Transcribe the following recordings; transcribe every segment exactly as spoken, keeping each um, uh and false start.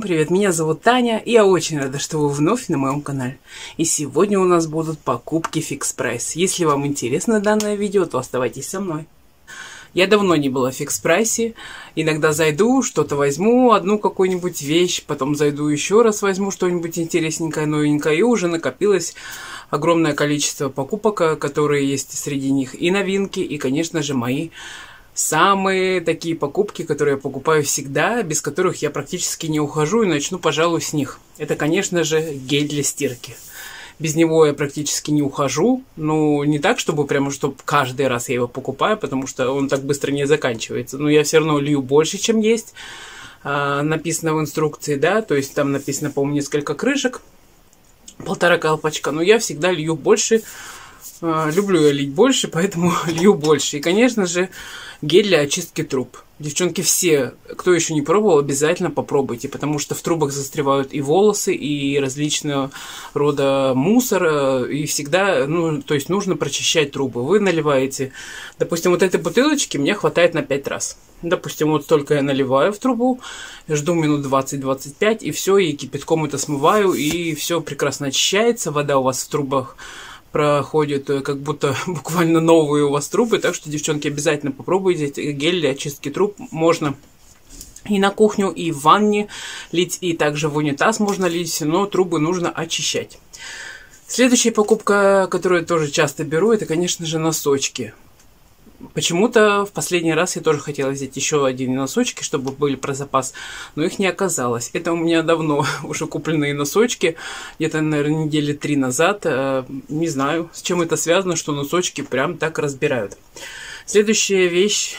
привет, меня зовут Таня, и я очень рада, что вы вновь на моем канале. И сегодня у нас будут покупки Fix Price. Если вам интересно данное видео, то оставайтесь со мной. Я давно не была в Fix Price, иногда зайду, что-то возьму, одну какую-нибудь вещь, потом зайду еще раз, возьму что-нибудь интересненькое, новенькое, и уже накопилось огромное количество покупок, которые есть среди них, и новинки, и, конечно же, мои самые такие покупки, которые я покупаю всегда, без которых я практически не ухожу, и начну, пожалуй, с них. Это, конечно же, гель для стирки. Без него я практически не ухожу. Ну, не так, чтобы прямо, чтобы каждый раз я его покупаю, потому что он так быстро не заканчивается. Но я все равно лью больше, чем есть. А, написано в инструкции, да, то есть там написано, по-моему, несколько крышек, полтора колпачка. Но я всегда лью больше. А, люблю я лить больше, поэтому лью больше. И, конечно же, гель для очистки труб. Девчонки, все, кто еще не пробовал, обязательно попробуйте, потому что в трубах застревают и волосы, и различного рода мусор, и всегда, ну, то есть нужно прочищать трубы. Вы наливаете, допустим, вот этой бутылочки мне хватает на пять раз. Допустим, вот столько я наливаю в трубу, жду минут двадцать-двадцать пять, и все, и кипятком это смываю, и все прекрасно очищается, вода у вас в трубах проходит, как будто буквально новые у вас трубы. Так что, девчонки, обязательно попробуйте гель для очистки труб. Можно и на кухню, и в ванне лить, и также в унитаз можно лить, но трубы нужно очищать. Следующая покупка, которую я тоже часто беру, это, конечно же, носочки. Почему-то в последний раз я тоже хотела взять еще один носочки, чтобы были про запас, но их не оказалось. Это у меня давно уже купленные носочки, где-то, наверное, недели три назад. Не знаю, с чем это связано, что носочки прям так разбирают. Следующая вещь.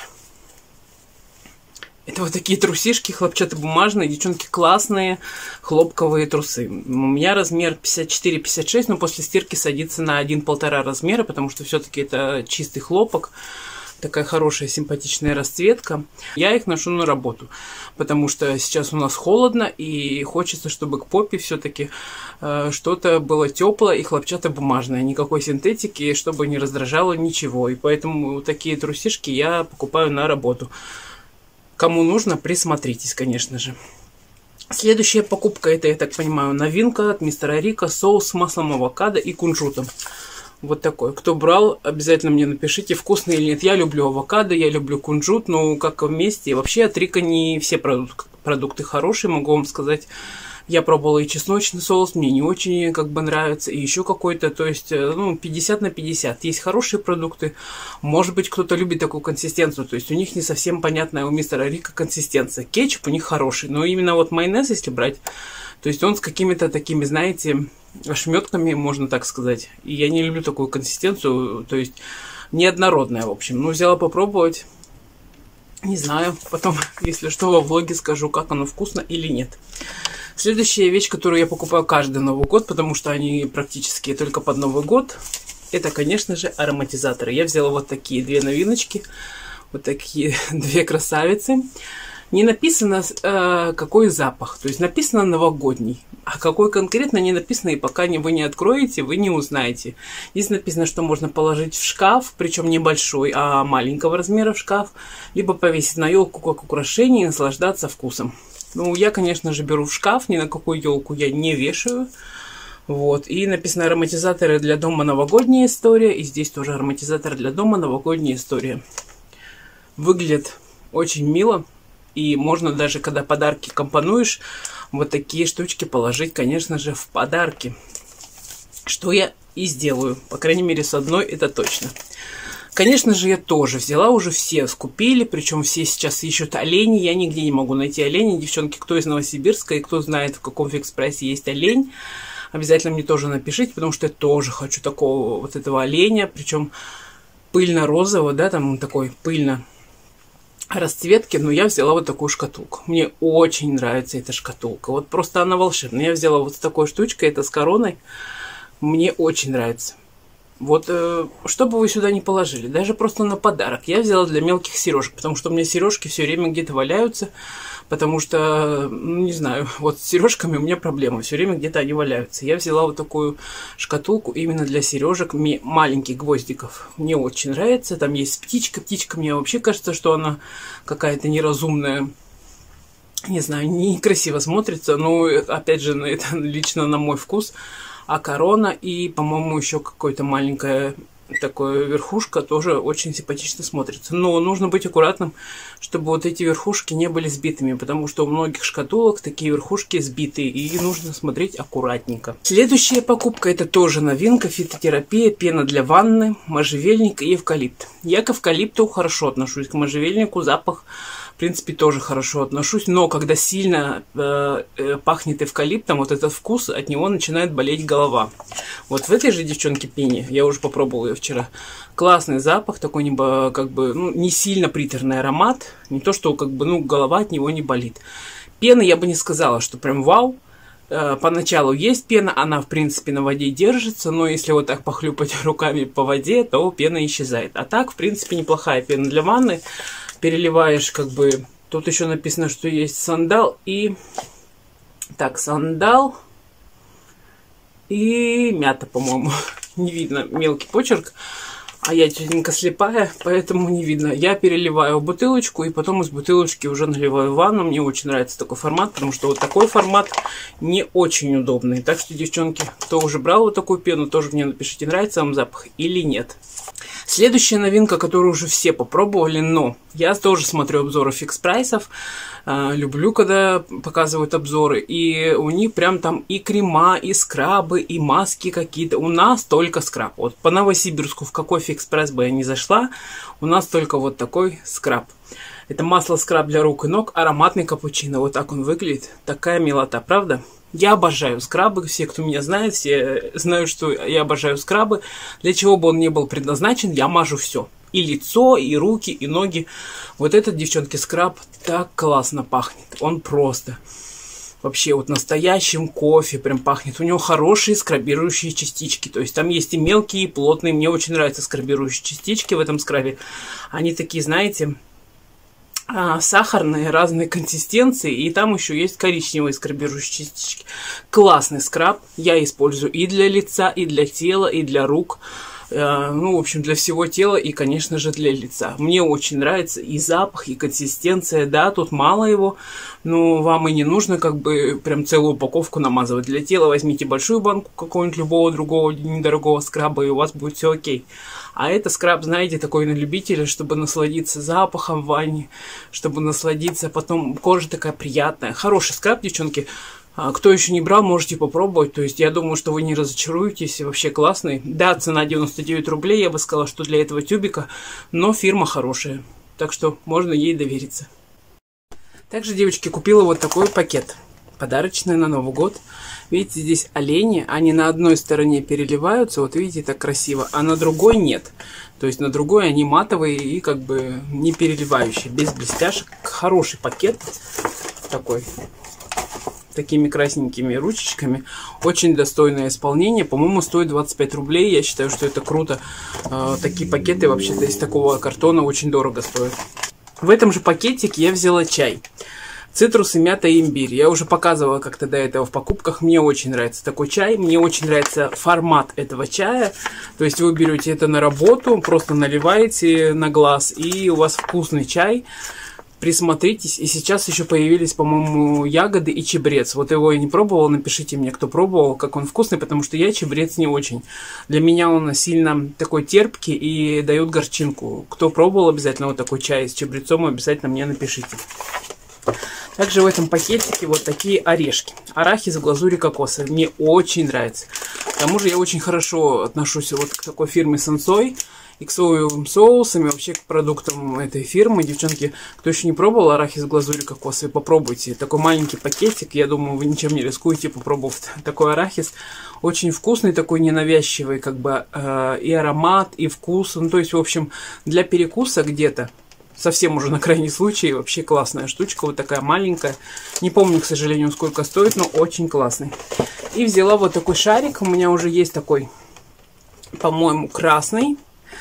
Это вот такие трусишки хлопчатобумажные, девчонки, классные хлопковые трусы. У меня размер пятьдесят четыре пятьдесят шесть, но после стирки садится на один-полтора размера, потому что все-таки это чистый хлопок. Такая хорошая, симпатичная расцветка. Я их ношу на работу, потому что сейчас у нас холодно, и хочется, чтобы к попе все-таки э, что-то было теплое и хлопчатобумажное. Никакой синтетики, чтобы не раздражало ничего. И поэтому такие трусишки я покупаю на работу. Кому нужно, присмотритесь, конечно же. Следующая покупка, это, я так понимаю, новинка от мистера Рика. Соус с маслом авокадо и кунжутом. Вот такой. Кто брал, обязательно мне напишите, вкусный или нет. Я люблю авокадо, я люблю кунжут, но как вместе. Вообще от Рика не все продукты, продукты хорошие, могу вам сказать. Я пробовала и чесночный соус, мне не очень как бы нравится, и еще какой-то, то есть, ну, пятьдесят на пятьдесят. Есть хорошие продукты, может быть, кто-то любит такую консистенцию, то есть у них не совсем понятная у мистера Рика консистенция. Кетчуп у них хороший, но именно вот майонез, если брать, то есть он с какими-то такими, знаете, ошметками, можно так сказать. И я не люблю такую консистенцию, то есть неоднородная, в общем. Ну, взяла попробовать. Не знаю, потом, если что, во влоге скажу, как оно вкусно или нет. Следующая вещь, которую я покупаю каждый Новый год, потому что они практически только под Новый год, это, конечно же, ароматизаторы. Я взяла вот такие две новиночки, вот такие две красавицы. Не написано, э, какой запах, то есть написано новогодний, а какой конкретно не написано, и пока не, вы не откроете, вы не узнаете. Здесь написано, что можно положить в шкаф, причем не большой, а маленького размера в шкаф, либо повесить на елку как украшение и наслаждаться вкусом. Ну, я, конечно же, беру в шкаф, ни на какую елку я не вешаю. Вот, и написано ароматизаторы для дома новогодняя история, и здесь тоже ароматизатор для дома новогодняя история. Выглядит очень мило. И можно даже, когда подарки компонуешь, вот такие штучки положить, конечно же, в подарки. Что я и сделаю. По крайней мере, с одной это точно. Конечно же, я тоже взяла, уже все скупили. Причем все сейчас ищут оленей. Я нигде не могу найти оленей. Девчонки, кто из Новосибирска и кто знает, в каком Fix Price есть олень, обязательно мне тоже напишите, потому что я тоже хочу такого вот этого оленя. Причем пыльно-розового, да, там он такой пыльно расцветки, но я взяла вот такую шкатулку. Мне очень нравится эта шкатулка. Вот просто она волшебная. Я взяла вот с такой штучкой, это с короной. Мне очень нравится. Вот, э, что бы вы сюда не положили, даже просто на подарок. Я взяла для мелких сережек, потому что у меня сережки все время где-то валяются. Потому что, ну, не знаю, вот с сережками у меня проблема. Все время где-то они валяются. Я взяла вот такую шкатулку именно для сережек маленьких гвоздиков. Мне очень нравится. Там есть птичка. Птичка мне вообще кажется, что она какая-то неразумная. не знаю, некрасиво смотрится, но, опять же, это лично на мой вкус. А корона и, по-моему, еще какое-то маленькое такое верхушка тоже очень симпатично смотрится. Но нужно быть аккуратным, чтобы вот эти верхушки не были сбитыми, потому что у многих шкатулок такие верхушки сбитые, и нужно смотреть аккуратненько. Следующая покупка — это тоже новинка: фитотерапия, пена для ванны, можжевельник и эвкалипт. Я к эвкалипту хорошо отношусь, к можжевельнику запах, в принципе, тоже хорошо отношусь, но когда сильно э, э, пахнет эвкалиптом, вот этот вкус, от него начинает болеть голова. Вот в этой же, девчонке, пене, я уже попробовала ее вчера, классный запах, такой не, как бы, ну, не сильно приторный аромат, не то, что как бы, ну, голова от него не болит. Пена, я бы не сказала, что прям вау. Э, поначалу есть пена, она, в принципе, на воде держится, но если вот так похлюпать руками по воде, то пена исчезает. А так, в принципе, неплохая пена для ванны. Переливаешь, как бы, тут еще написано, что есть сандал и, так, сандал и мята, по-моему. Не видно, мелкий почерк, а я тетенька слепая, поэтому не видно. Я переливаю в бутылочку и потом из бутылочки уже наливаю в ванну. Мне очень нравится такой формат, потому что вот такой формат не очень удобный. Так что, девчонки, кто уже брал вот такую пену, тоже мне напишите, нравится вам запах или нет. Следующая новинка, которую уже все попробовали, но я тоже смотрю обзоры фикс-прайсов, э, люблю, когда показывают обзоры, и у них прям там и крема, и скрабы, и маски какие-то. У нас только скраб. Вот по Новосибирску, в какой фикс-прайс бы я ни зашла, у нас только вот такой скраб. Это масло-скраб для рук и ног, ароматный капучино. Вот так он выглядит. Такая милота, правда? Я обожаю скрабы, все, кто меня знает, все знают, что я обожаю скрабы. Для чего бы он ни был предназначен, я мажу все. И лицо, и руки, и ноги. Вот этот, девчонки, скраб так классно пахнет. Он просто вообще вот настоящим кофе прям пахнет. У него хорошие скрабирующие частички. То есть там есть и мелкие, и плотные. Мне очень нравятся скрабирующие частички в этом скрабе. Они такие, знаете, сахарные, разные консистенции, и там еще есть коричневые скрабирующие частички. Классный скраб, я использую и для лица, и для тела, и для рук, э, ну, в общем, для всего тела, и, конечно же, для лица. Мне очень нравится и запах, и консистенция, да, тут мало его, но вам и не нужно как бы прям целую упаковку намазывать. Для тела возьмите большую банку какого-нибудь любого другого недорогого скраба, и у вас будет все окей. А это скраб, знаете, такой на любителя, чтобы насладиться запахом в ванне, чтобы насладиться, потом кожа такая приятная. Хороший скраб, девчонки. Кто еще не брал, можете попробовать. То есть я думаю, что вы не разочаруетесь. Вообще классный. Да, цена девяносто девять рублей. Я бы сказала, что для этого тюбика. Но фирма хорошая. Так что можно ей довериться. Также, девочки, купила вот такой пакет. Подарочный на Новый год. Видите, здесь олени, они на одной стороне переливаются, вот видите, так красиво, а на другой нет. То есть на другой они матовые и как бы не переливающие, без блестяшек. Хороший пакет такой, такими красненькими ручечками. Очень достойное исполнение, по-моему, стоит двадцать пять рублей. Я считаю, что это круто. Такие пакеты вообще-то из такого картона очень дорого стоят. В этом же пакетике я взяла чай. Цитрусы, мята и имбирь. Я уже показывала как-то до этого в покупках. Мне очень нравится такой чай. Мне очень нравится формат этого чая. То есть вы берете это на работу, просто наливаете на глаз, и у вас вкусный чай. Присмотритесь. И сейчас еще появились, по-моему, ягоды и чабрец. Вот его я не пробовала. Напишите мне, кто пробовал, как он вкусный, потому что я чабрец не очень. Для меня он сильно такой терпкий и дает горчинку. Кто пробовал обязательно вот такой чай с чабрецом, обязательно мне напишите. Также в этом пакетике вот такие орешки. Арахис в глазури кокоса. Мне очень нравится. К тому же я очень хорошо отношусь вот к такой фирме Сенсой. И к соевым соусам, и вообще к продуктам этой фирмы. Девчонки, кто еще не пробовал арахис в глазури кокоса, попробуйте. Такой маленький пакетик. Я думаю, вы ничем не рискуете, попробовав такой арахис. Очень вкусный, такой ненавязчивый, как бы э, и аромат, и вкус. Ну, то есть, в общем, для перекуса где-то. Совсем уже на крайний случай. Вообще классная штучка. Вот такая маленькая. Не помню, к сожалению, сколько стоит, но очень классный. И взяла вот такой шарик. У меня уже есть такой, по-моему, красный.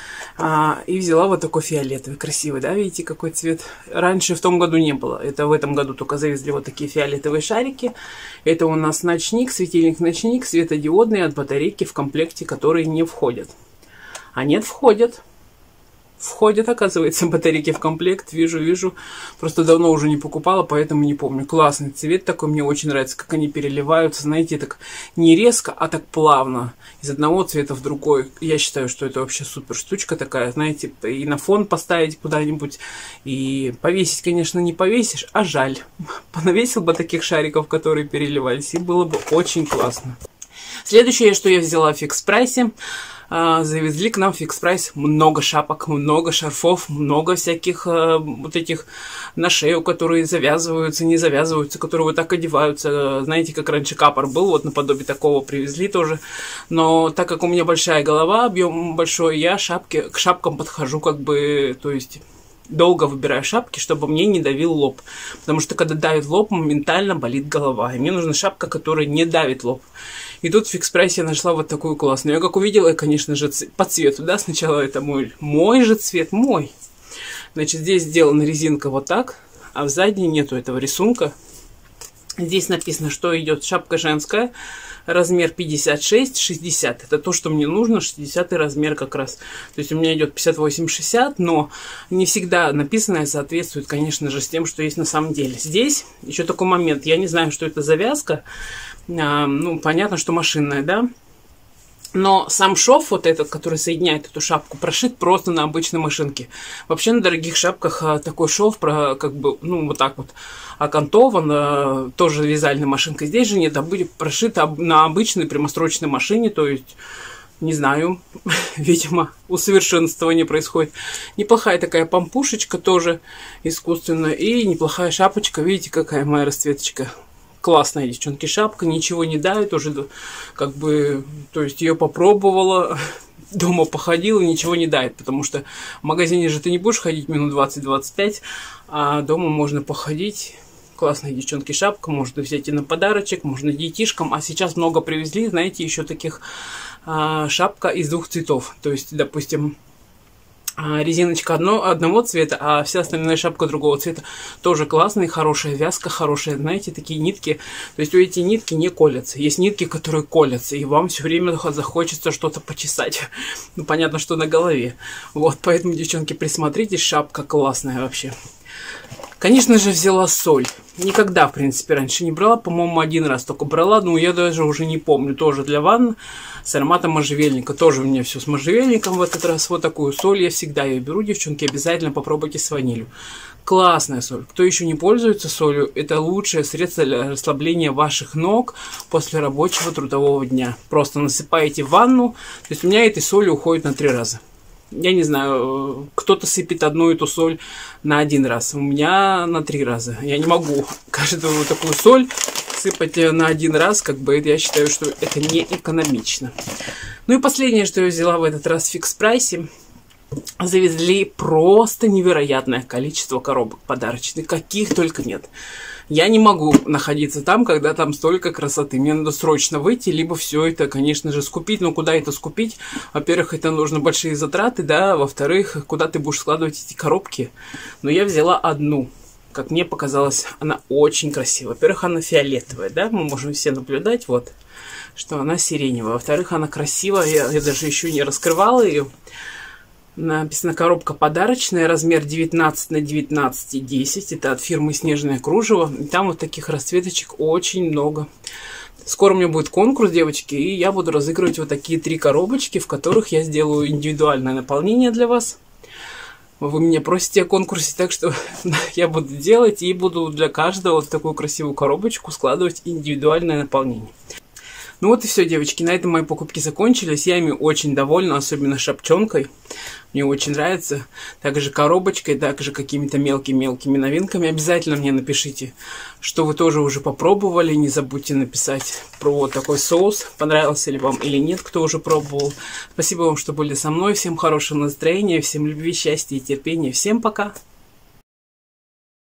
А, и взяла вот такой фиолетовый. Красивый, да? Видите, какой цвет? Раньше в том году не было. Это в этом году только завезли вот такие фиолетовые шарики. Это у нас ночник, светильник-ночник, светодиодный от батарейки в комплекте, которые не входят. А нет, входят. входят, оказывается, батарейки в комплект. Вижу, вижу. Просто давно уже не покупала, поэтому не помню. Классный цвет такой, мне очень нравится, как они переливаются. Знаете, так не резко, а так плавно. Из одного цвета в другой. Я считаю, что это вообще супер штучка такая. Знаете, и на фон поставить куда-нибудь. И повесить, конечно, не повесишь, а жаль. Понавесил бы таких шариков, которые переливались, и было бы очень классно. Следующее, что я взяла в фикс прайсе. Завезли к нам в фикс прайс много шапок, много шарфов, много всяких э, вот этих на шею, которые завязываются, не завязываются, которые вот так одеваются. Знаете, как раньше капор был, вот наподобие такого привезли тоже. Но так как у меня большая голова, объем большой, я шапки, к шапкам подхожу как бы, то есть долго выбираю шапки, чтобы мне не давил лоб. Потому что когда давит лоб, моментально болит голова. И мне нужна шапка, которая не давит лоб. И тут в фикс прайсе я нашла вот такую классную. Я как увидела, конечно же, по цвету, да, сначала это мой, мой же цвет, мой. Значит, здесь сделана резинка вот так, а в задней нету этого рисунка. Здесь написано, что идет шапка женская, размер пятьдесят шесть шестьдесят. Это то, что мне нужно, шестидесятый размер как раз. То есть у меня идет пятьдесят восемь шестьдесят, но не всегда написанное соответствует, конечно же, с тем, что есть на самом деле. Здесь еще такой момент. Я не знаю, что это за вязка. А, ну, понятно, что машинная, да? Но сам шов, вот этот, который соединяет эту шапку, прошит просто на обычной машинке. Вообще на дорогих шапках такой шов, про, как бы, ну, вот так вот окантован, тоже вязальной машинкой. Здесь же нет, а будет прошито на обычной прямострочной машине, то есть, не знаю, видимо, усовершенствование происходит. Неплохая такая помпушечка тоже искусственная, и неплохая шапочка, видите, какая моя расцветочка. Классная, девчонки, шапка, ничего не давит, уже как бы, то есть ее попробовала, дома походила, ничего не давит, потому что в магазине же ты не будешь ходить минут двадцать-двадцать пять, а дома можно походить. Классная, девчонки, шапка, можно взять и на подарочек, можно детишкам, а сейчас много привезли, знаете, еще таких а, шапка из двух цветов, то есть, допустим, резиночка одно, одного цвета, а вся остальная шапка другого цвета. Тоже классная, хорошая вязка, хорошая, знаете, такие нитки. То есть эти нитки не колятся. Есть нитки, которые колятся, и вам все время захочется что-то почесать. Ну, понятно, что на голове. Вот, поэтому, девчонки, присмотритесь, шапка классная вообще. Конечно же, взяла соль. Никогда, в принципе, раньше не брала. По-моему, один раз только брала. Но я даже уже не помню. Тоже для ванн с ароматом можжевельника. Тоже у меня все с можжевельником в этот раз. Вот такую соль я всегда ее беру, девчонки. Обязательно попробуйте с ванилью. Классная соль. Кто еще не пользуется солью, это лучшее средство для расслабления ваших ног после рабочего трудового дня. Просто насыпаете в ванну. То есть у меня этой соли уходит на три раза. Я не знаю, кто-то сыпет одну эту соль на один раз. У меня на три раза. Я не могу каждую такую соль сыпать на один раз. Как бы я считаю, что это не экономично. Ну и последнее, что я взяла в этот раз в фикс прайсе. Завезли просто невероятное количество коробок подарочных. Каких только нет. Я не могу находиться там, когда там столько красоты. Мне надо срочно выйти, либо все это, конечно же, скупить. Но куда это скупить? Во-первых, это нужно большие затраты, да. Во-вторых, куда ты будешь складывать эти коробки? Но я взяла одну. Как мне показалось, она очень красивая. Во-первых, она фиолетовая, да. Мы можем все наблюдать, вот, что она сиреневая. Во-вторых, она красивая. Я, я даже еще не раскрывала ее. Написано коробка подарочная, размер девятнадцать на девятнадцать и десять. Это от фирмы Снежное кружево. И там вот таких расцветочек очень много. Скоро у меня будет конкурс, девочки, и я буду разыгрывать вот такие три коробочки, в которых я сделаю индивидуальное наполнение для вас. Вы меня просите о конкурсе, так что я буду делать и буду для каждого вот такую красивую коробочку складывать индивидуальное наполнение. Ну вот и все, девочки, на этом мои покупки закончились. Я ими очень довольна, особенно шапчонкой. Мне очень нравится. Также коробочкой, также какими-то мелкими-мелкими новинками. Обязательно мне напишите, что вы тоже уже попробовали. Не забудьте написать про вот такой соус, понравился ли вам или нет, кто уже пробовал. Спасибо вам, что были со мной. Всем хорошего настроения, всем любви, счастья и терпения. Всем пока!